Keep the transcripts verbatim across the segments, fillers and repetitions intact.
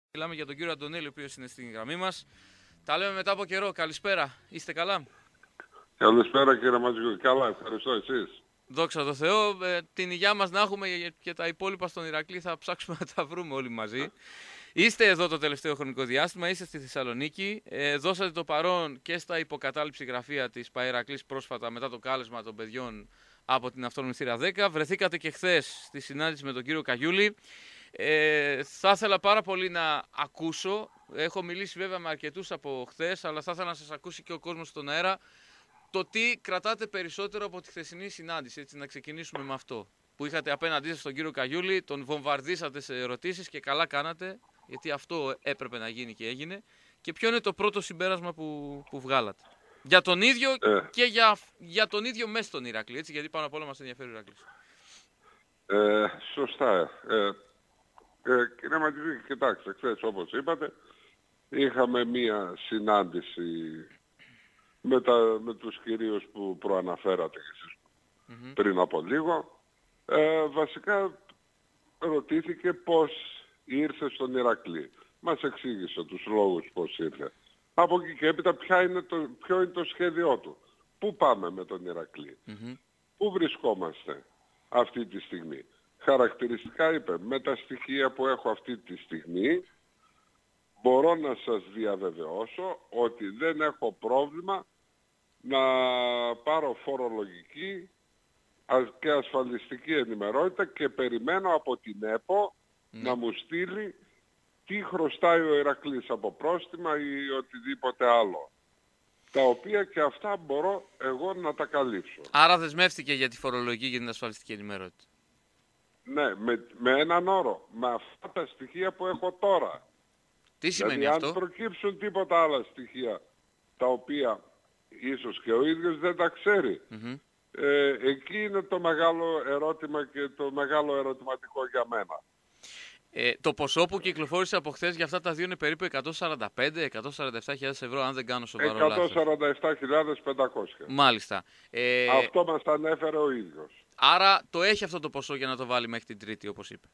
Μιλάμε για τον κύριο Αντωνέλη, ο οποίος είναι στην γραμμή μας. Τα λέμε μετά από καιρό. Καλησπέρα. Είστε καλά? Καλησπέρα κύριε Ματζιού. Καλά, ευχαριστώ. Εσείς? Δόξα τω Θεώ. Ε, την υγειά μας να έχουμε και τα υπόλοιπα στον Ηρακλή θα ψάξουμε να τα βρούμε όλοι μαζί. Είστε εδώ το τελευταίο χρονικό διάστημα, είστε στη Θεσσαλονίκη. Ε, δώσατε το παρόν και στα υποκατάληψη γραφεία της ΠΑΕΡΑΚΛΗΣ πρόσφατα μετά το κάλεσμα των παιδιών από την Αυτόνομη Θύρα δέκα. Βρεθήκατε και χθες στη συνάντηση με τον κύριο Καγιούλη. Ε, θα ήθελα πάρα πολύ να ακούσω. Έχω μιλήσει βέβαια με αρκετούς από χθες, αλλά θα ήθελα να σας ακούσει και ο κόσμος στον αέρα. Το τι κρατάτε περισσότερο από τη χθεσινή συνάντηση, έτσι να ξεκινήσουμε με αυτό. Που είχατε απέναντί σας τον κύριο Καγιούλη, τον βομβαρδίσατε σε ερωτήσεις και καλά κάνατε, γιατί αυτό έπρεπε να γίνει και έγινε. Και ποιο είναι το πρώτο συμπέρασμα που, που βγάλατε? Για τον ίδιο ε. και για, για τον ίδιο μέσα στον Ηρακλή, έτσι, γιατί πάνω απ' όλα μας ενδιαφέρει ο Ηρακλής. Ε, σωστά. Ε, ε, κύριε Ματζιού, κοιτάξτε, χθες όπως είπατε, είχαμε μία συνάντηση με, τα, με τους κυρίους που προαναφέρατε εσείς mm-hmm. πριν από λίγο. Ε, βασικά ρωτήθηκε πώς ήρθε στον Ηρακλή. Μας εξήγησε τους λόγους πώς ήρθε. Από εκεί και έπειτα ποια είναι το, ποιο είναι το σχέδιό του. Πού πάμε με τον Ηρακλή. Mm-hmm. Πού βρισκόμαστε αυτή τη στιγμή. Χαρακτηριστικά είπε, με τα στοιχεία που έχω αυτή τη στιγμή μπορώ να σας διαβεβαιώσω ότι δεν έχω πρόβλημα να πάρω φορολογική και ασφαλιστική ενημερότητα και περιμένω από την ΕΠΟ mm. να μου στείλει τι χρωστάει ο Ηρακλής από πρόστιμα ή οτιδήποτε άλλο. Τα οποία και αυτά μπορώ εγώ να τα καλύψω. Άρα δεσμεύτηκε για τη φορολογική και την ασφαλιστική ενημερότητα. Ναι, με, με έναν όρο. Με αυτά τα στοιχεία που έχω τώρα. Τι σημαίνει δηλαδή, αυτό? Αν προκύψουν τίποτα άλλα στοιχεία τα οποία ίσως και ο ίδιος δεν τα ξέρει. Mm-hmm. Ε, εκεί είναι το μεγάλο ερώτημα και το μεγάλο ερωτηματικό για μένα. Ε, το ποσό που κυκλοφόρησε από χθες για αυτά τα δύο είναι περίπου εκατόν σαράντα πέντε με εκατόν σαράντα επτά χιλιάδες ευρώ, αν δεν κάνω σοβαρό λάθος. εκατόν σαράντα επτά χιλιάδες πεντακόσια. Μάλιστα. Ε, αυτό μας ανέφερε ο ίδιος. Άρα το έχει αυτό το ποσό για να το βάλει μέχρι την Τρίτη, όπως είπε.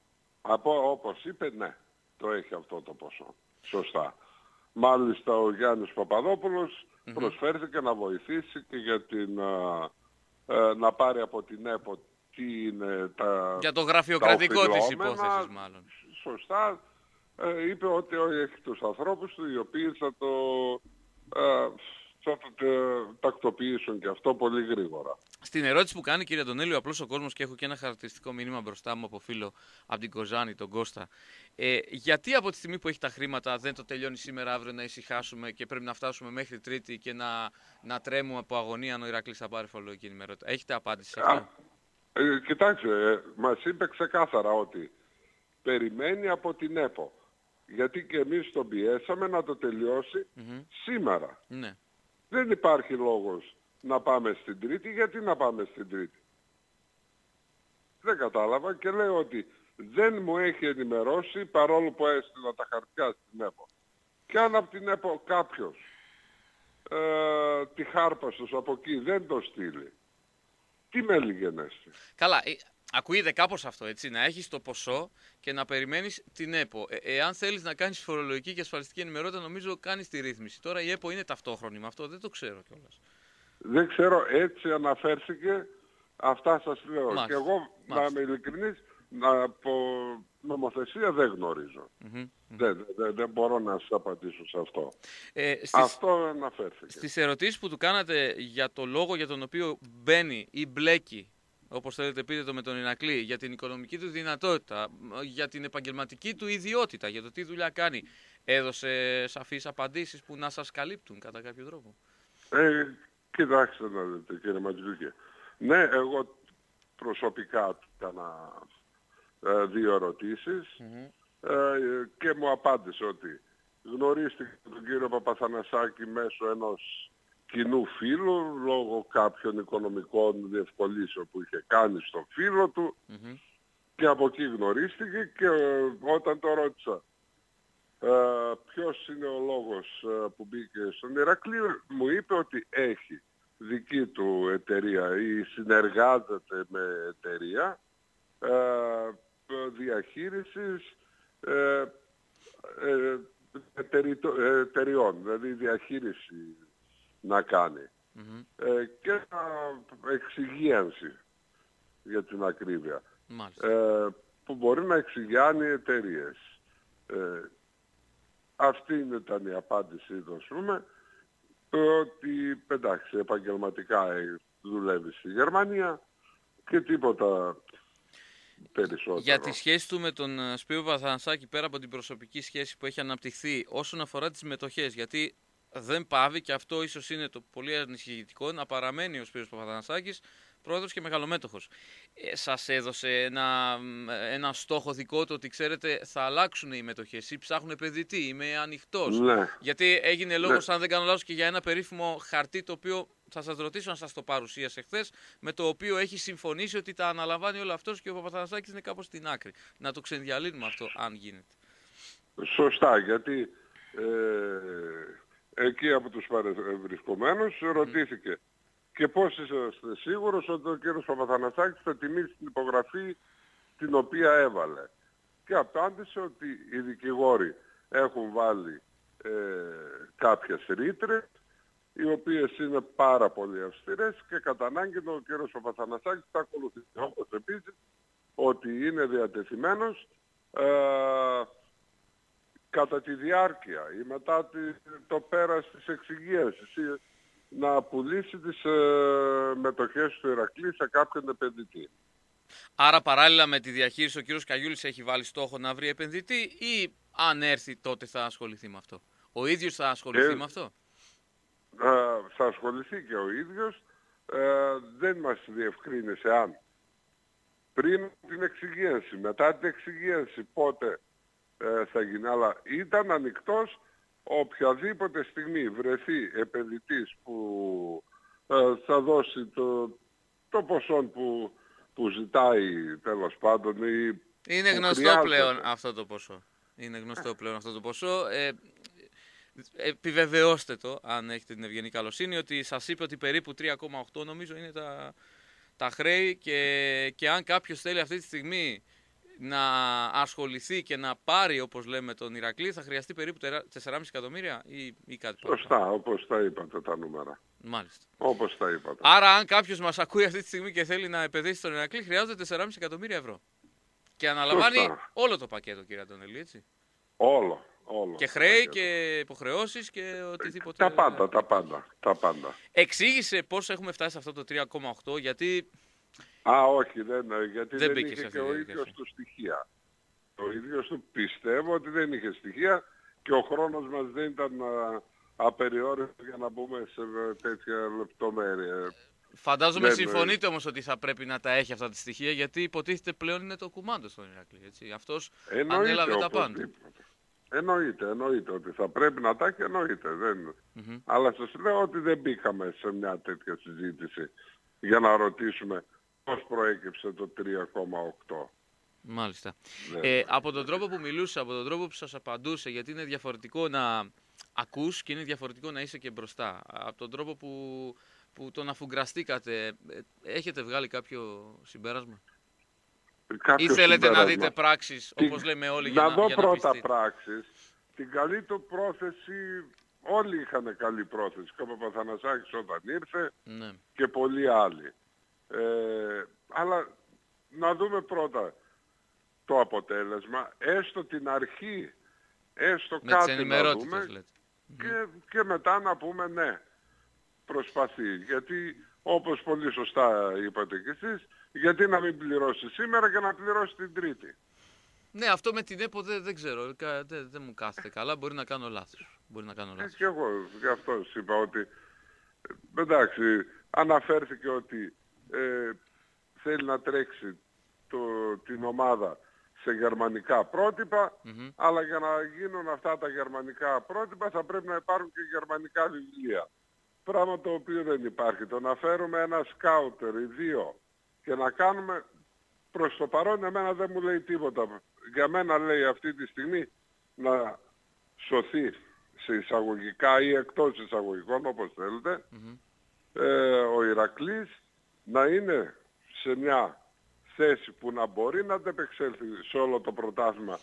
Από όπως είπε, ναι. Το έχει αυτό το ποσό. Σωστά. Μάλιστα ο Γιάννης Παπαδόπουλος mm-hmm. προσφέρθηκε να βοηθήσει και για την, α, α, να πάρει από την ΕΠΟ τι είναι τα... Για το γραφειοκρατικό της υπόθεσης μάλλον. Σωστά. Ε, είπε ότι έχει τους ανθρώπους του οι οποίοι θα το, ε, θα το ε, τακτοποιήσουν και αυτό πολύ γρήγορα. Στην ερώτηση που κάνει κύριε Αντωνέλη, απλώς ο κόσμος, και έχω και ένα χαρακτηριστικό μήνυμα μπροστά μου από φίλο από την Κοζάνη, τον Κώστα. Ε, γιατί από τη στιγμή που έχει τα χρήματα δεν το τελειώνει σήμερα, αύριο να ησυχάσουμε και πρέπει να φτάσουμε μέχρι Τρίτη και να, να τρέμουμε από αγωνία αν ο Ηρακλής θα πάρει φορολογική ενημερότητα? Έχετε απάντηση σε αυτό? Ε, κοιτάξτε, ε, μας είπε ξεκάθαρα ότι περιμένει από την ΕΠΟ. Γιατί και εμείς τον πιέσαμε να το τελειώσει mm-hmm. σήμερα. Ναι. Δεν υπάρχει λόγος να πάμε στην Τρίτη. Γιατί να πάμε στην Τρίτη? Δεν κατάλαβα και λέω ότι δεν μου έχει ενημερώσει παρόλο που έστειλα τα χαρτιά στην ΕΠΟ. Και αν από την ΕΠΟ κάποιος ε, τη χάρπαστος από εκεί δεν το στείλει, τι με λιγενέστη. Καλά, ε, ακούγεται κάπως αυτό, έτσι, να έχεις το ποσό και να περιμένεις την ΕΠΟ. Ε, εάν θέλεις να κάνεις φορολογική και ασφαλιστική ενημερότητα, νομίζω κάνεις τη ρύθμιση. Τώρα η ΕΠΟ είναι ταυτόχρονη με αυτό, δεν το ξέρω κιόλας. Δεν ξέρω, έτσι αναφέρθηκε, αυτά σας λέω. Μάλιστα. Και εγώ, Μάλιστα. να είμαι ειλικρινής, από νομοθεσία δεν γνωρίζω. Mm-hmm. Δεν, δεν, δεν μπορώ να σας απαντήσω σε αυτό. Ε, στις... Αυτό αναφέρθηκε. Στις ερωτήσεις που του κάνατε για το λόγο για τον οποίο μπαίνει ή μπλέκει, όπως θέλετε πείτε το, με τον Ηρακλή, για την οικονομική του δυνατότητα, για την επαγγελματική του ιδιότητα, για το τι δουλειά κάνει, έδωσε σαφείς απαντήσεις που να σας καλύπτουν κατά κάποιο τρόπο? Ε, κοιτάξτε να δείτε κύριε Ματζιούκη. Ναι, εγώ προσωπικά του έκανα ε, δύο ερωτήσεις mm-hmm. ε, και μου απάντησε ότι γνωρίστηκε τον κύριο Παπαθανασάκη μέσω ενός κοινού φίλου λόγω κάποιων οικονομικών διευκολύσεων που είχε κάνει στον φίλο του mm-hmm. και από εκεί γνωρίστηκε και ε, όταν το ρώτησα ε, ποιος είναι ο λόγος ε, που μπήκε στον Ηρακλή, μου είπε ότι έχει δική του εταιρεία ή συνεργάζεται με εταιρεία ε, διαχείρισης ε, ε, εταιριτο- ε, εταιριών, δηλαδή διαχείριση να κάνει. Mm-hmm. Ε, και ε, εξυγίανση για την ακρίβεια. Ε, που μπορεί να εξηγιάνει εταιρείες. Ε, αυτή ήταν η απάντηση, δώσουμε, ότι εντάξει, επαγγελματικά δουλεύει στη Γερμανία και τίποτα περισσότερο. Για τη σχέση του με τον Σπύρο Παθανασάκη, πέρα από την προσωπική σχέση που έχει αναπτυχθεί όσον αφορά τις μετοχές, γιατί δεν πάβει, και αυτό ίσως είναι το πολύ ανησυχητικό, να παραμένει ο Σπύρος Παπαθανασάκης πρόεδρος και μεγαλομέτωχος. Ε, σας έδωσε ένα, ένα στόχο δικό του ότι ξέρετε θα αλλάξουν οι μετοχές ή ψάχνουν επενδυτή, είμαι ανοιχτός? Ναι. Γιατί έγινε λόγος, Ναι. αν δεν κάνω λάθος, και για ένα περίφημο χαρτί το οποίο θα σας ρωτήσω αν σας το παρουσίασε χθες, με το οποίο έχει συμφωνήσει ότι τα αναλαμβάνει όλο αυτός και ο Παπαθανασάκης είναι κάπως στην άκρη. Να το ξενδιαλύνουμε αυτό, αν γίνεται. Σωστά, γιατί ε, εκεί από τους παρευρισκομένους mm. ρωτήθηκε και πώς είσαστε σίγουρος ότι ο κύριος Παπαθανασάκης θα τιμήσει την υπογραφή την οποία έβαλε. Και απάντησε ότι οι δικηγόροι έχουν βάλει ε, κάποιες ρήτρες οι οποίες είναι πάρα πολύ αυστηρές και κατά ανάγκη ο κύριος Παπαθανασάκης θα ακολουθήσει. Όπως επίσης ότι είναι διατεθειμένος ε, κατά τη διάρκεια ή μετά τη, το πέρας της εξυγίανσης να πουλήσει τις ε, μετοχές του Ηρακλή σε κάποιον επενδυτή. Άρα παράλληλα με τη διαχείριση ο κύριος Καγιούλης έχει βάλει στόχο να βρει επενδυτή ή αν έρθει τότε θα ασχοληθεί με αυτό? Ο ίδιος θα ασχοληθεί ε, με αυτό? Ε, θα ασχοληθεί και ο ίδιος. Ε, δεν μας διευκρίνησε αν πριν την εξυγίανση, μετά την εξυγίανση πότε ε, θα γίνει. Αλλά ήταν ανοιχτός οποιαδήποτε στιγμή βρεθεί επενδυτής που ε, θα δώσει το, το ποσό που, που ζητάει τέλος πάντων. Ή είναι γνωστό χρειάζεται. πλέον αυτό το ποσό. Είναι γνωστό πλέον αυτό το ποσό. Ε, επιβεβαιώστε το, αν έχετε την ευγενή καλοσύνη, ότι σας είπε ότι περίπου τρία κόμμα οκτώ νομίζω είναι τα, τα χρέη και, και αν κάποιος θέλει αυτή τη στιγμή να ασχοληθεί και να πάρει, όπως λέμε, τον Ηρακλή, θα χρειαστεί περίπου τέσσερα κόμμα πέντε εκατομμύρια ή, ή κάτι παραπάνω. Σωστά, όπως τα είπατε τα νούμερα. Μάλιστα. Όπως τα είπατε. Άρα αν κάποιος μας ακούει αυτή τη στιγμή και θέλει να επενδύσει στον Ηρακλή, χρειάζεται τέσσερα κόμμα πέντε εκατομμύρια ευρώ. Και αναλαμβάνει Σωστά. όλο το πακέτο, κύριε Αντωνέλη, έτσι. Όλο. Όλο και χρέη και υποχρεώσεις και οτιδήποτε. Τα πάντα, τα πάντα, τα πάντα. Εξήγησε πώς έχουμε φτάσει σε αυτό το τρία κόμμα οκτώ, γιατί... Α, όχι, δεν, γιατί δεν, δεν είχε και ο ίδιος του στοιχεία. Ο ίδιος του πιστεύω ότι δεν είχε στοιχεία και ο χρόνος μας δεν ήταν α, απεριόριστο για να μπούμε σε τέτοια λεπτομέρεια. Φαντάζομαι δεν, συμφωνείτε όμως ότι θα πρέπει να τα έχει αυτά τα στοιχεία, γιατί υποτίθεται πλέον είναι το κουμάντο στον Ηρακλή, έτσι. Αυτός ανέλαβε τα πάντα. Εννοείται, εννοείται ότι θα πρέπει να τα έχει, εννοείται. Δεν... Mm-hmm. Αλλά σας λέω ότι δεν μπήκαμε σε μια τέτοια συζήτηση για να ρωτήσουμε πώς προέκυψε το τρία κόμμα οκτώ. Μάλιστα. Ε, από τον τρόπο που μιλούσε, από τον τρόπο που σας απαντούσε, γιατί είναι διαφορετικό να ακούς και είναι διαφορετικό να είσαι και μπροστά. Από τον τρόπο που, που τον αφουγκραστήκατε, έχετε βγάλει κάποιο συμπέρασμα? Κάποιο ή θέλετε συμπέρασμα. Να δείτε πράξεις, όπως την... λέμε όλοι, να για να, δω για πρώτα να πράξεις. Την καλή του πρόθεση, όλοι είχαν καλή πρόθεση. Και ο Παπαθανασάκης όταν ήρθε ναι. και πολλοί άλλοι. Ε, αλλά να δούμε πρώτα το αποτέλεσμα, έστω την αρχή, έστω με κάτι να δούμε λέτε. Και, και μετά να πούμε ναι, προσπαθεί. Γιατί όπως πολύ σωστά είπατε κι εσείς, γιατί να μην πληρώσει σήμερα και να πληρώσει την Τρίτη. Ναι, αυτό με την ΕΠΟ δεν, δεν ξέρω, δεν, δεν μου κάθεται καλά, μπορεί να κάνω λάθος. Μπορεί να κάνω λάθος. Και εγώ γι' αυτό σας είπα ότι, εντάξει, αναφέρθηκε ότι ε, θέλει να τρέξει το, την ομάδα σε γερμανικά πρότυπα, mm-hmm. αλλά για να γίνουν αυτά τα γερμανικά πρότυπα θα πρέπει να υπάρχουν και γερμανικά βιβλία. Πράγμα το οποίο δεν υπάρχει. Το να φέρουμε ένα σκάουτερ ή δύο και να κάνουμε, προς το παρόν εμένα δεν μου λέει τίποτα. Για μένα λέει αυτή τη στιγμή να σωθεί σε εισαγωγικά ή εκτός εισαγωγικών, όπως θέλετε, mm-hmm. ε, ο Ηρακλής να είναι σε μια θέση που να μπορεί να αντεπεξέλθει σε όλο το πρωτάθλημα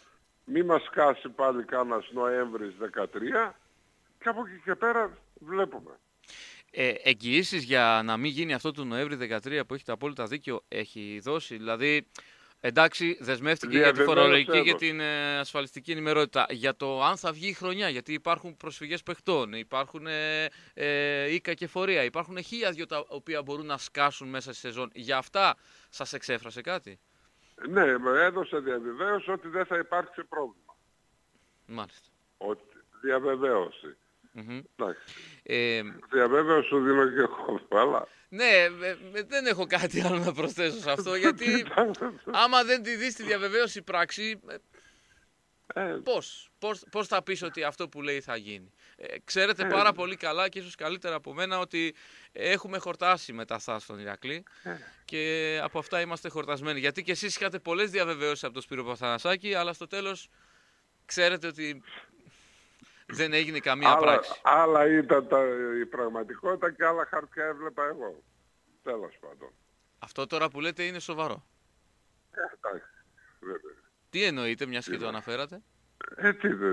μη μας σκάσει πάλι κάνας Νοέμβρης δεκατρία και από εκεί και πέρα βλέπουμε. Ε, εγγυήσεις για να μην γίνει αυτό του Νοέμβρη δεκατρία που έχει το απόλυτα δίκιο έχει δώσει? Δηλαδή, εντάξει, δεσμεύτηκε για τη φορολογική και την ε, ασφαλιστική ενημερότητα. Για το αν θα βγει η χρονιά, γιατί υπάρχουν προσφυγές παιχτών, υπάρχουν ε, ε, οίκα και φορεία, υπάρχουν χίλια δυο τα οποία μπορούν να σκάσουν μέσα στη σεζόν. Για αυτά σας εξέφρασε κάτι? Ναι, με έδωσε διαβεβαίωση ότι δεν θα υπάρξει πρόβλημα. Μάλιστα. Ότι διαβεβαίωση. Mm-hmm. Εντάξει. Ε, διαβέβαιωση σου δίνω και εγώ, αλλά... Ναι, ε, ε, δεν έχω κάτι άλλο να προσθέσω σε αυτό, γιατί άμα δεν τη δεις τη διαβεβαίωση πράξη, ε, ε, πώς, πώς, πώς θα πεις ότι αυτό που λέει θα γίνει? Ε, ξέρετε ε, πάρα πολύ καλά και ίσως καλύτερα από μένα ότι έχουμε χορτάσει μετά σας στον Ηρακλή ε. και από αυτά είμαστε χορτασμένοι. Γιατί και εσείς είχατε πολλές διαβεβαίωσεις από τον Σπύρο Παθανασάκη, αλλά στο τέλος ξέρετε ότι δεν έγινε καμία άλλα, πράξη. Άλλα ήταν τα, η πραγματικότητα και άλλα χαρτιά έβλεπα εγώ. Τέλος πάντων. Αυτό τώρα που λέτε είναι σοβαρό. Ε, εντάξει, βέβαια. Τι εννοείτε, μιας και το αναφέρατε? Ε, τι, δε,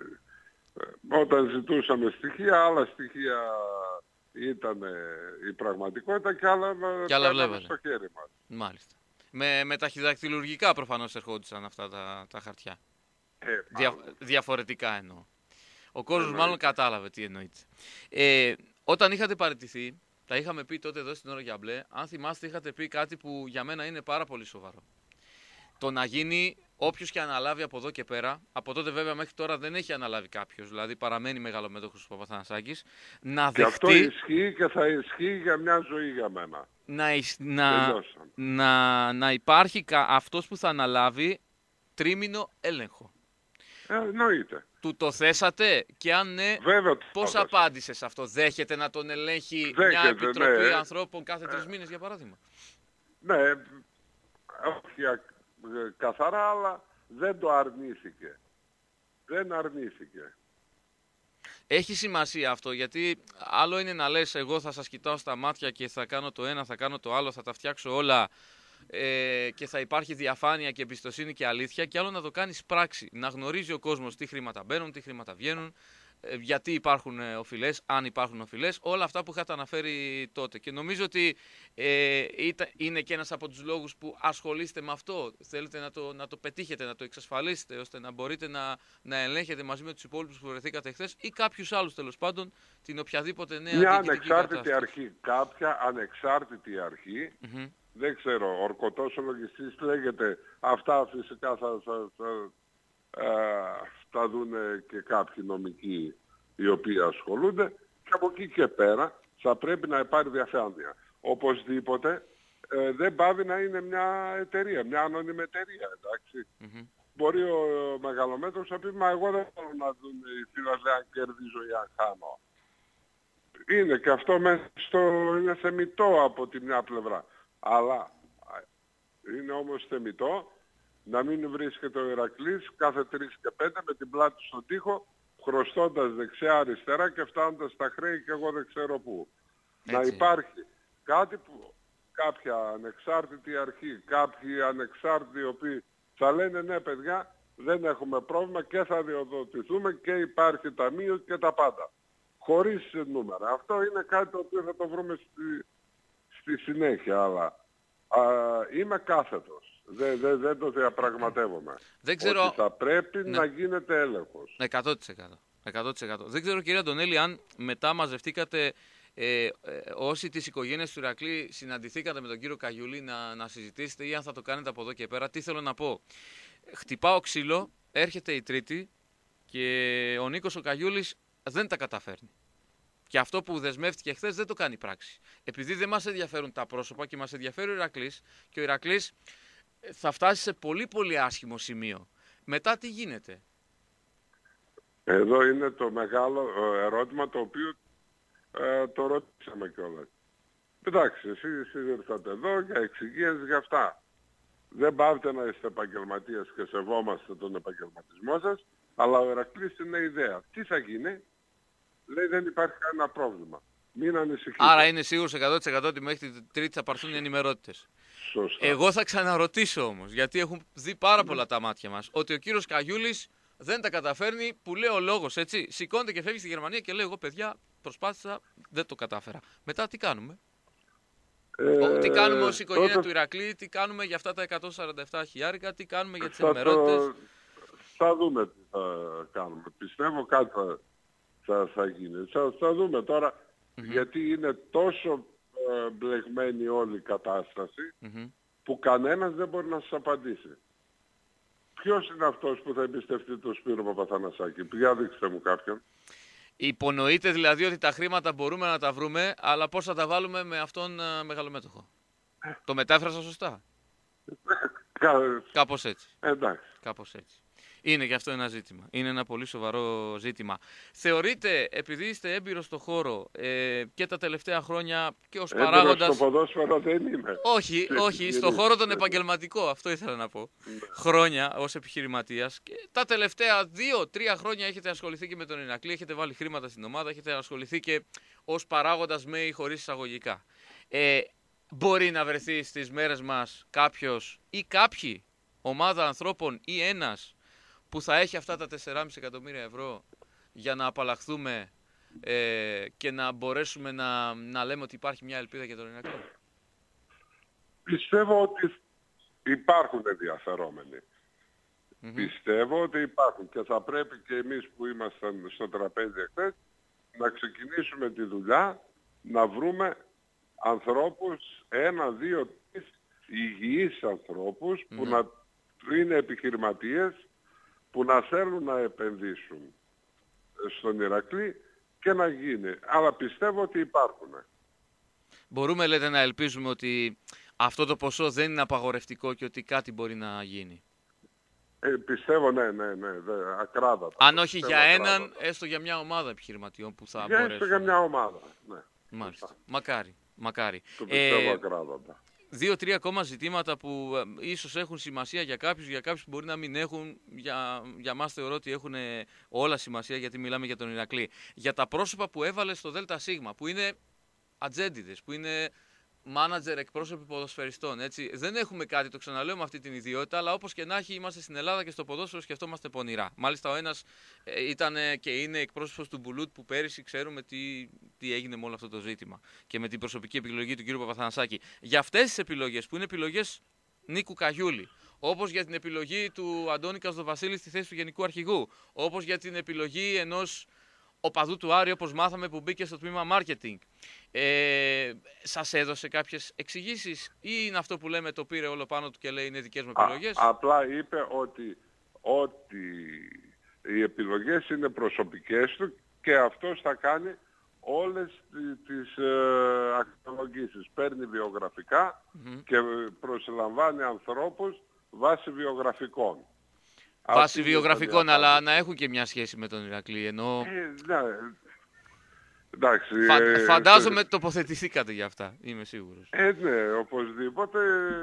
όταν ζητούσαμε στοιχεία, άλλα στοιχεία ήταν η πραγματικότητα και άλλα, και άλλα βλέπετε στο χέρι μας. Μάλιστα. Με, με ταχυδακτηλουργικά προφανώς ερχόντουσαν αυτά τα, τα χαρτιά. Ε, Δια, διαφορετικά εννοώ. Ο κόσμος ε, μάλλον κατάλαβε τι εννοείται. Ε, όταν είχατε παραιτηθεί, τα είχαμε πει τότε εδώ στην ώρα για μπλε, αν θυμάστε είχατε πει κάτι που για μένα είναι πάρα πολύ σοβαρό. Το να γίνει όποιος και αναλάβει από εδώ και πέρα, από τότε βέβαια μέχρι τώρα δεν έχει αναλάβει κάποιος, δηλαδή παραμένει μεγαλομέτωχος ο Παπαθανασάκης, να και δεχτεί... αυτό ισχύει και θα ισχύει για μια ζωή για μένα. Να, να, να, να υπάρχει αυτός που θα αναλάβει τρίμηνο έλεγχο. Ε, εννοείται. Του το θέσατε και αν ναι, βέβαια, πώς απάντησε σε αυτό? Δέχεται να τον ελέγχει Δέχεται, μια επιτροπή ναι. ανθρώπων κάθε τρεις μήνες για παράδειγμα? Ναι, όχι καθαρά, αλλά δεν το αρνήθηκε. Δεν αρνήθηκε. Έχει σημασία αυτό, γιατί άλλο είναι να λες εγώ θα σας κοιτάω στα μάτια και θα κάνω το ένα, θα κάνω το άλλο, θα τα φτιάξω όλα ε, και θα υπάρχει διαφάνεια και εμπιστοσύνη και αλήθεια, και άλλο να το κάνεις πράξη, να γνωρίζει ο κόσμος τι χρήματα μπαίνουν, τι χρήματα βγαίνουν, ε, γιατί υπάρχουν ε, οφειλές, αν υπάρχουν οφειλές, όλα αυτά που είχατε αναφέρει τότε. Και νομίζω ότι ε, ήταν, είναι και ένας από τους λόγους που ασχολείστε με αυτό. Θέλετε να το, να το πετύχετε, να το εξασφαλίσετε, ώστε να μπορείτε να, να ελέγχετε μαζί με τους υπόλοιπους που βρεθήκατε χθες ή κάποιους άλλους τέλος πάντων την οποιαδήποτε νέα μια διοικητική ανεξάρτητη κατάσταση. αρχή, κάποια ανεξάρτητη αρχή. Mm-hmm. Δεν ξέρω, ορκωτός ο λογιστής λέγεται, αυτά φυσικά θα, θα, θα, ε, θα δουν και κάποιοι νομικοί οι οποίοι ασχολούνται, και από εκεί και πέρα θα πρέπει να υπάρχει διαφάνεια. Οπωσδήποτε ε, δεν πάβει να είναι μια εταιρεία, μια ανώνυμη εταιρεία, εντάξει. Mm-hmm. Μπορεί ο, ο μεγαλομέτρος να πει, μα εγώ δεν θέλω να δουν οι φίλοι αν κερδίζω ή αν χάνω. Είναι και αυτό μέσα στο, είναι θεμιτό από τη μια πλευρά. Αλλά είναι όμως θεμιτό να μην βρίσκεται ο Ηρακλής κάθε τρεις και πέντε με την πλάτη στον τοίχο, χρωστώντας δεξιά-αριστερά και φτάνοντας στα χρέη και εγώ δεν ξέρω πού. Έτσι. Να υπάρχει κάτι που, κάποια ανεξάρτητη αρχή, κάποιοι ανεξάρτητοι οι οποίοι θα λένε ναι παιδιά, δεν έχουμε πρόβλημα και θα διοδοτηθούμε και υπάρχει ταμείο και τα πάντα. Χωρίς νούμερα. Αυτό είναι κάτι το οποίο θα το βρούμε στη, στη συνέχεια, αλλά α, είμαι κάθετος. Δεν, δεν, δεν το διαπραγματεύομαι. Δεν ξέρω... Ότι θα πρέπει ναι. να γίνεται έλεγχος. εκατό τοις εκατό. εκατό τοις εκατό. Δεν ξέρω κύριε Αντωνέλη αν μετά μαζευτήκατε ε, ε, όσοι της οικογένειας του Ηρακλή συναντηθήκατε με τον κύριο Καγιούλη να, να συζητήσετε ή αν θα το κάνετε από εδώ και πέρα. Τι θέλω να πω. Χτυπάω ξύλο, έρχεται η Τρίτη και ο Νίκος ο Καγιούλης δεν τα καταφέρνει. Και αυτό που δεσμεύτηκε χθες δεν το κάνει πράξη. Επειδή δεν μας ενδιαφέρουν τα πρόσωπα και μας ενδιαφέρει ο Ηρακλής, και ο Ηρακλής θα φτάσει σε πολύ πολύ άσχημο σημείο. Μετά τι γίνεται? Εδώ είναι το μεγάλο ερώτημα το οποίο ε, το ρωτήσαμε κιόλας. Εντάξει, εσείς ήρθατε εδώ για εξυγίανση για αυτά. Δεν πάβετε να είστε επαγγελματίες και σεβόμαστε τον επαγγελματισμό σας, αλλά ο Ηρακλής είναι ιδέα. Τι θα γίνει? Λέει δεν υπάρχει κανένα πρόβλημα. Μην ανησυχείτε. Άρα είναι σίγουρος εκατό τοις εκατό ότι μέχρι την Τρίτη θα πάρθουν οι ενημερότητες. Σωστά. Εγώ θα ξαναρωτήσω όμως, γιατί έχουν δει πάρα πολλά τα μάτια μας, ότι ο κύριος Καγιούλης δεν τα καταφέρνει, που λέει ο λόγος, έτσι. Σηκώνεται και φεύγει στη Γερμανία και λέει: εγώ, παιδιά, προσπάθησα, δεν το κατάφερα. Μετά τι κάνουμε? Ε, τι κάνουμε ως οικογένεια τότε του Ηρακλή, τι κάνουμε για αυτά τα εκατόν σαράντα επτά χιλιάρικα, τι κάνουμε για τις θα, ενημερότητες. το, θα δούμε τι θα κάνουμε. Πιστεύω κάτι θα, θα, θα γίνει. Θα, θα δούμε τώρα, Mm-hmm. γιατί είναι τόσο ε, μπλεγμένη όλη η κατάσταση Mm-hmm. που κανένας δεν μπορεί να σας απαντήσει. Ποιος είναι αυτός που θα εμπιστευτεί τον Σπύρο Παπαθανασάκη? Για δείξτε μου κάποιον. Υπονοείται δηλαδή ότι τα χρήματα μπορούμε να τα βρούμε, αλλά πώς θα τα βάλουμε με αυτόν uh, μεγαλομέτωχο? Το μετάφρασα σωστά? Κα... Κάπως έτσι. Εντάξει. Κάπως έτσι. Είναι και αυτό ένα ζήτημα. Είναι ένα πολύ σοβαρό ζήτημα. Θεωρείτε, επειδή είστε έμπειρος στο χώρο ε, και τα τελευταία χρόνια και ως Έμπειρος παράγοντας... στο ποδόσφαιρο δεν είμαι. Όχι, όχι, στο χώρο τον επαγγελματικό, αυτό ήθελα να πω. Χρόνια ως επιχειρηματίας. Και τα τελευταία δύο-τρία χρόνια έχετε ασχοληθεί και με τον Ηρακλή, έχετε βάλει χρήματα στην ομάδα, έχετε ασχοληθεί και ως παράγοντας με ή χωρίς εισαγωγικά. Ε, μπορεί να βρεθεί στις μέρες μας κάποιος ή κάποιοι, ομάδα ανθρώπων ή ένας, που θα έχει αυτά τα τέσσερα κόμμα πέντε εκατομμύρια ευρώ για να απαλλαχθούμε ε, και να μπορέσουμε να, να λέμε ότι υπάρχει μια ελπίδα για τον Ηρακλή? Πιστεύω ότι υπάρχουν ενδιαφερόμενοι. Mm-hmm. Πιστεύω ότι υπάρχουν και θα πρέπει και εμείς που ήμασταν στο τραπέζι εχθές να ξεκινήσουμε τη δουλειά, να βρούμε ανθρώπους, ένα, δύο, τρεις υγιείς ανθρώπους mm-hmm. που να είναι επιχειρηματίες, που να θέλουν να επενδύσουν στον Ηρακλή και να γίνει. Αλλά πιστεύω ότι υπάρχουν. Μπορούμε, λέτε, να ελπίζουμε ότι αυτό το ποσό δεν είναι απαγορευτικό και ότι κάτι μπορεί να γίνει? Ε, πιστεύω ναι, ναι, ναι, ναι, ακράδατα. Αν όχι πιστεύω για ακράδατα. έναν, έστω για μια ομάδα επιχειρηματιών που θα για μπορέσουν. Έστω για μια ομάδα, ναι. Μάλιστα. Μακάρι, μακάρι. Το πιστεύω ε, ακράδατα. Δύο-τρία ακόμα ζητήματα που ε, ίσως έχουν σημασία για κάποιους, για κάποιους που μπορεί να μην έχουν. Για, για μας θεωρώ ότι έχουν όλα σημασία, γιατί μιλάμε για τον Ηρακλή. Για τα πρόσωπα που έβαλε στο ΔΣ, που είναι ατζέντιδες, που είναι μάνατζερ, εκπρόσωποι ποδοσφαιριστών. Έτσι. Δεν έχουμε κάτι, το ξαναλέω, με αυτή την ιδιότητα, αλλά όπως και να έχει, είμαστε στην Ελλάδα και στο ποδόσφαιρο σκεφτόμαστε πονηρά. Μάλιστα, ο ένας ε, ήταν και είναι εκπρόσωπος του Μπουλούτ, που πέρυσι ξέρουμε τι, τι έγινε με όλο αυτό το ζήτημα και με την προσωπική επιλογή του κ. Παπαθανασάκη. Για αυτές τις επιλογές, που είναι επιλογές Νίκου Καγιούλη, όπως για την επιλογή του Αντώνη Καζδοβασίλη στη θέση του Γενικού Αρχηγού, όπως για την επιλογή ενός οπαδού του Άρη, όπως μάθαμε, που μπήκε στο τμήμα marketing. Ε, σας έδωσε κάποιες εξηγήσεις ή είναι αυτό που λέμε, το πήρε όλο πάνω του και λέει είναι δικές μου επιλογές? Α, απλά είπε ότι, ότι οι επιλογές είναι προσωπικές του και αυτός θα κάνει όλες τις ε, αξιολογήσεις. Παίρνει βιογραφικά mm-hmm. και προσλαμβάνει ανθρώπους βάσει βιογραφικών. Βάσει βιογραφικών, αλλά να έχουν και μια σχέση με τον Ηρακλή, ενώ... Ε, ναι. Εντάξει, Φα, ε, φαντάζομαι ε, τοποθετηθήκατε για αυτά, είμαι σίγουρος. Ε, ναι, οπωσδήποτε.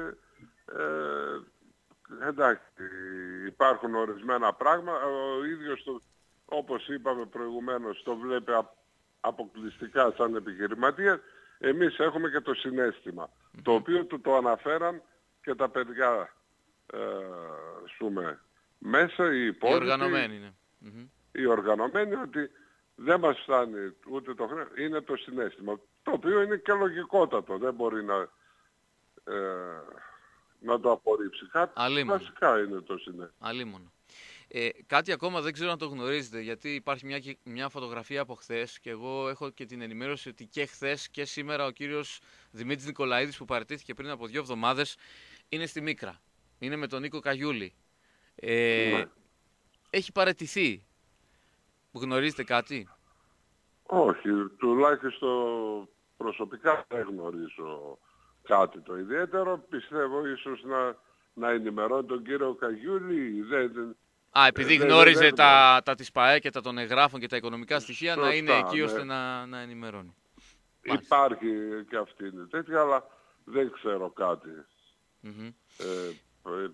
Ε, εντάξει, υπάρχουν ορισμένα πράγματα. Ο ίδιος, το, όπως είπαμε προηγουμένως, το βλέπει αποκλειστικά σαν επιχειρηματία. Εμείς έχουμε και το συναίσθημα, mm-hmm. το οποίο του το αναφέραν και τα παιδιά, ε, σούμε, μέσα, οι υπόλοιποι, οι οργανωμένοι, ναι. Mm-hmm. οι οργανωμένοι, ότι δεν μας φτάνει ούτε το χρέος, είναι το συναίσθημα, το οποίο είναι και λογικότατο, δεν μπορεί να, ε, να το απορρίψει κάτι. Αλίμονο. Βασικά είναι το συναίσθημα. Αλίμονο. Ε, κάτι ακόμα δεν ξέρω αν το γνωρίζετε, γιατί υπάρχει μια, μια φωτογραφία από χθες και εγώ έχω και την ενημέρωση ότι και χθες και σήμερα ο κύριος Δημήτρης Νικολαίδης, που παραιτήθηκε πριν από δύο εβδομάδες, είναι στη Μίκρα. Είναι με τον Νίκο Καγιούλη. Ε, ναι. Έχει παραιτηθεί. Γνωρίζετε κάτι? Όχι, τουλάχιστον προσωπικά δεν γνωρίζω κάτι το ιδιαίτερο. Πιστεύω ίσως να, να ενημερώνει τον κύριο Καγιούλη. Δεν, Α, επειδή δεν, γνώριζε δεν, δεν, τα, τα της ΠΑΕ και τα των εγγράφων και τα οικονομικά στοιχεία, σωστά, να είναι εκεί ναι. ώστε να, να ενημερώνει. Υπάρχει και αυτή είναι τέτοια, αλλά δεν ξέρω κάτι. Mm-hmm. Ε,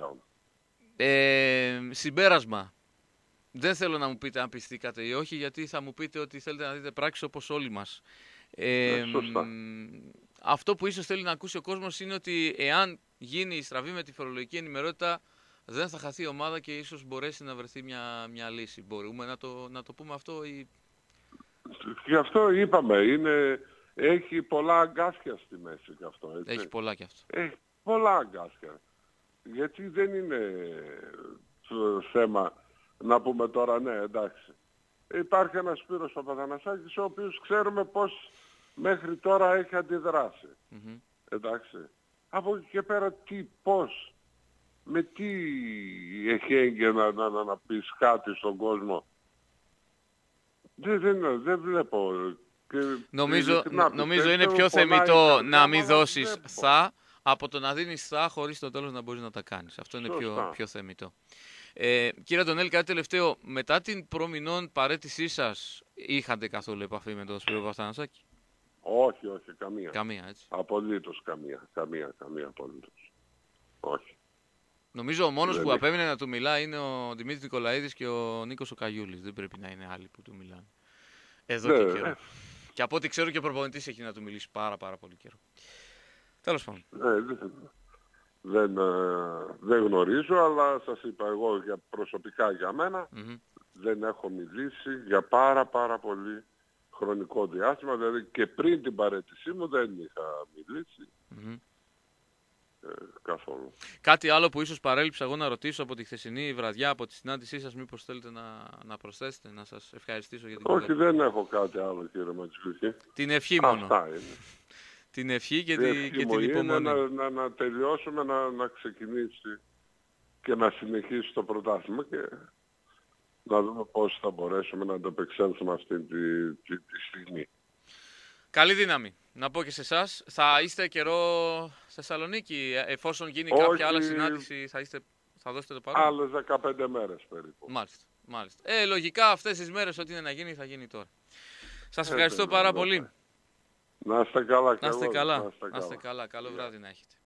ε, συμπέρασμα. Δεν θέλω να μου πείτε αν πιστήκατε ή όχι, γιατί θα μου πείτε ότι θέλετε να δείτε πράξεις όπως όλοι μας. Ε, ναι, σωστά. αυτό που ίσως θέλει να ακούσει ο κόσμος είναι ότι εάν γίνει η στραβή με τη φορολογική ενημερότητα, δεν θα χαθεί η ομάδα και ίσως μπορέσει να βρεθεί μια, μια λύση. Μπορούμε να το, να το πούμε αυτό ή... Γι' αυτό είπαμε, είναι, έχει πολλά αγκάθια στη μέση και αυτό. Έτσι. Έχει πολλά κι αυτό. Έχει πολλά αγκάθια. Γιατί δεν είναι θέμα να πούμε τώρα ναι, εντάξει. Υπάρχει ένας Σπύρος Παπαθανασάκης ο οποίος ξέρουμε πώς μέχρι τώρα έχει αντιδράσει. Mm-hmm. Εντάξει. Από εκεί και πέρα τι, πώς, με τι εχέγγυα να, να, να, να πεις κάτι στον κόσμο. Δεν, δεν, δεν βλέπω. Και, νομίζω και, να, νομίζω είναι πιο θεμιτό να μην δώσεις θα από το να δίνεις θα χωρίς το τέλος να μπορείς να τα κάνεις. Αυτό είναι πιο, πιο θεμιτό. Ε, κύριε Αντωνέλη, κάτι τελευταίο. Μετά την προμηνών παρέτησή σας, είχατε καθόλου επαφή με τον Σπύρο Παπαθανασάκη? Όχι, όχι, καμία. Καμία, έτσι. Απολύτως καμία. Καμία, καμία απολύτως. Όχι. Νομίζω ο μόνος δεν που έχει. απέμεινε να του μιλά είναι ο Δημήτρης Νικολαίδης και ο Νίκος ο Καγιούλης. Δεν πρέπει να είναι άλλοι που του μιλάνε. Εδώ ναι, και καιρό. Ναι. Και από ό,τι ξέρω και ο προπονητής έχει να του μιλήσει πάρα πάρα πολύ καιρό. Τέλος πάντων. Ναι, δεν, δεν, δεν γνωρίζω, αλλά σας είπα εγώ για προσωπικά για μένα Mm-hmm. δεν έχω μιλήσει για πάρα πάρα πολύ χρονικό διάστημα. Δηλαδή και πριν την παρέτησή μου δεν είχα μιλήσει. Mm-hmm. Ε, καθόλου. Κάτι άλλο που ίσως παρέλειψα εγώ να ρωτήσω από τη χθεσινή βραδιά, από τη συνάντησή σας, μήπως θέλετε να, να προσθέσετε, να σας ευχαριστήσω για την Όχι, κουβέντα. δεν έχω κάτι άλλο κύριε Ματζιούχη. Την ευχή μόνο. Αυτά είναι. Την ευχή και, Η τη, ευχή και μου την υπομονή. είναι να, να, να τελειώσουμε, να, να ξεκινήσει και να συνεχίσει το πρωτάθλημα και να δούμε πώς θα μπορέσουμε να ανταπεξέλθουμε αυτή τη, τη, τη στιγμή. Καλή δύναμη. Να πω και σε εσάς, θα είστε καιρό στη Θεσσαλονίκη, εφόσον γίνει Όχι, κάποια άλλη συνάντηση, θα, είστε, θα δώσετε το παρόν. Άλλες δεκαπέντε μέρες περίπου. Μάλιστα, μάλιστα. Ε, λογικά αυτές τις μέρες ό,τι είναι να γίνει θα γίνει τώρα. Σας Ε, ευχαριστώ δεν, πάρα δεν, πολύ. δεν. Να είστε καλά. Να είστε καλά. Να είστε Να είστε καλά. καλά. Καλό Yeah. βράδυ να έχετε.